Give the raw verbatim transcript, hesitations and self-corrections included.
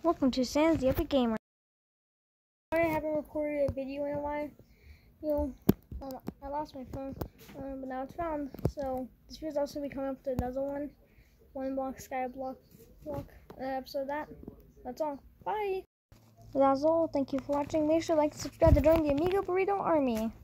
Welcome to Sans the Epic Gamer. I haven't recorded a video in a while. You know, um, I lost my phone, um, but now it's found. So this video's also be coming up with another one, one block sky block block uh, episode of that. That's all. Bye. That's all. Thank you for watching. Make sure to like and subscribe to join the Amigo Burrito Army.